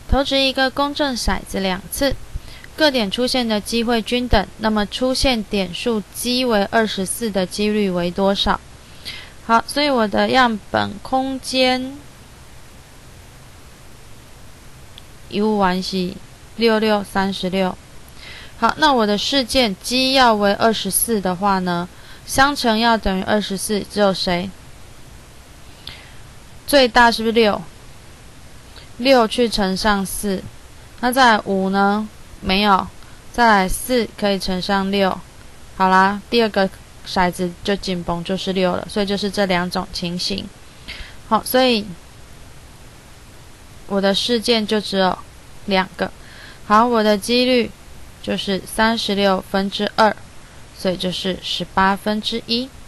投掷一个公正骰子2次，各点出现的机会均等，那么出现点数积为24的几率为多少？好，所以我的样本空间遗物完是6636。好，那我的事件积要为24的话呢，相乘要等于24，只有谁？最大是不是6？6去乘上4，那再来5呢？没有，再来4可以乘上6。好啦，第二个骰子就紧绷就是6了，所以就是这2种情形。好，所以我的事件就只有2个。好，我的几率就是36分之2，所以就是1/18。